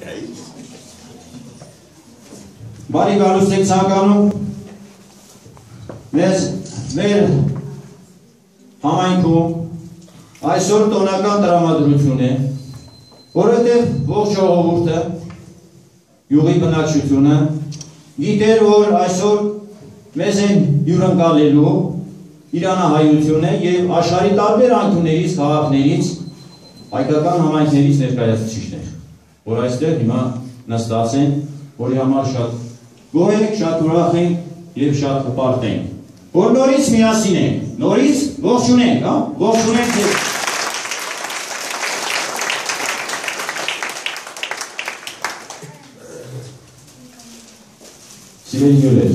Բարի գալուստ եք ցանկանում մեր համայնքում այսօր տոնական տրամադրություն է, որովհետև ողջ ժողովուրդը, յուղի բնակչությունը գիտեր, որ այսօր մեզ են հյուրընկալելու իրանահայություն է և աշխարհի տարբեր անկյուններից, քաղաքներից, հայկական համայնքներից ներկայացուցիչներ, որ այստեղ հիմա նստած են, որի համար շատ գոհ ենք, շատ ուրախ ենք և շատ հպարտ ենք, որ նորից միասին ենք, նորից ողջունենք, ողջունենք ձեզ։ Սիրելի հյուրեր,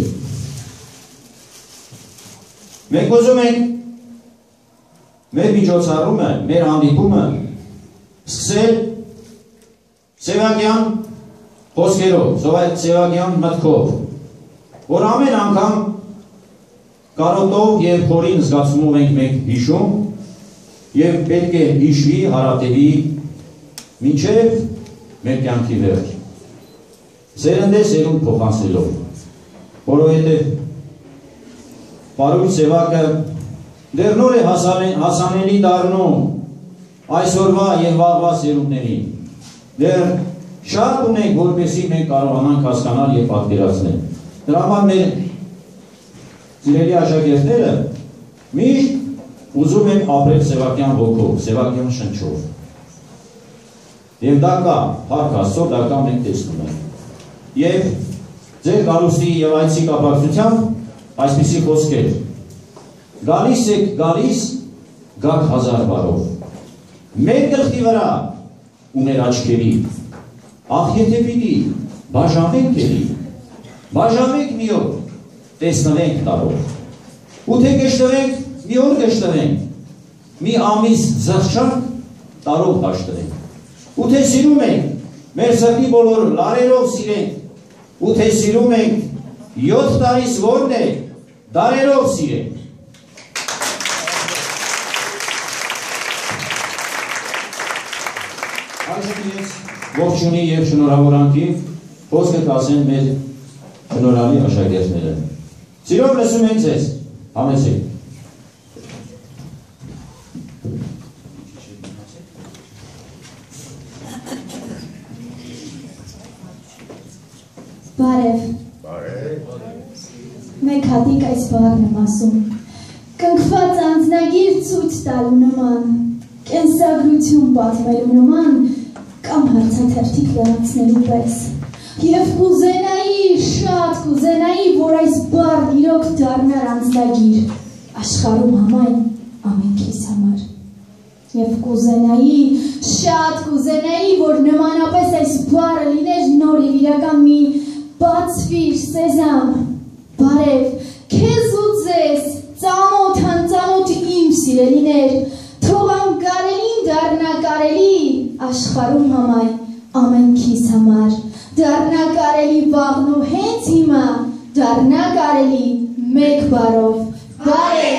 մենք ուզում ենք մեր միջոցառումը, մեր հանդիպումը սկսել Սևակյան խոսքերով, Սևակյան մտքով, որ ամեն անգամ կարոտով և խորին զգացումով ենք մենք հիշում և պետք է հիշվի, հարատևի մինչև մեր կյանքի վերջ, սերնդե սերունդ փոխանցելով, որովհետև Պարույր Սևակը դեռ նոր է հասանելի դառնում այսօրվա և վաղվա սերունդներին, դեռ շատ ունենք, որպեսզի մենք կարողանանք հասկանալ և պատկերացնել։ Դրա համար մեր սիրելի աշակերտները միշտ ուզում են ապրել Սևակյան ոգով, Սևակյան շնչով։ Եվ դա կա, փառք Աստծո, դա կա մենք տեսնում ենք։ Եվ ձեր գալուստի և այցի կապակցությամբ այսպիսի խոսքեր. գալիս եք գալիս, գաք հազար բարով, մեր գլխի վրա ու մեր աչքերի, ախ եթե պիտի բաժանվենք էլի, բաժանվենք մի օր, տեսնվենք տարով, ու թե գշտվենք, մի օր գշտվենք, մի ամիս զղջանք, տարով հաշտվենք, ու թե սիրում ենք, մեր սրտի բոլոր լարերով սիրենք, ու թե սիրում ենք, 7 տարիս որն է, դարերով սիրենք։ Այժմ ես ողջունի և շնորհավորանքի խոսքը կասեն մեր շնորհալի աշակերտները։ Սիրով լսում ենք ձեզ, համեցեք։ Բարև։ Մեկ հատիկ այս բառն եմ ասում, կնքված անձնագիր ցույց տալու նման, կենսագրություն պատմելու նման, կամ հարցաթերթիկ լրացնելու պես, և կուզենայի, շատ կուզենայի, որ այս բառն իրոք դառնար անձնագիր, աշխարհում համայն ամենքիս համար, և կուզենայի, շատ կուզենայի, որ նմանապես այս բառը լիներ նոր և իրական մի բացվիր սեզամ, բարև, քեզ ու ձեզ, ծանոթ անծանոթ իմ սիրելիներ, թող անկարելին դառնա կարելի աշխարհում համայն ամենքիս համար, դառնա կարելի վաղն ու հենց հիմա, դառնա կարելի մեկ բառով, բարև։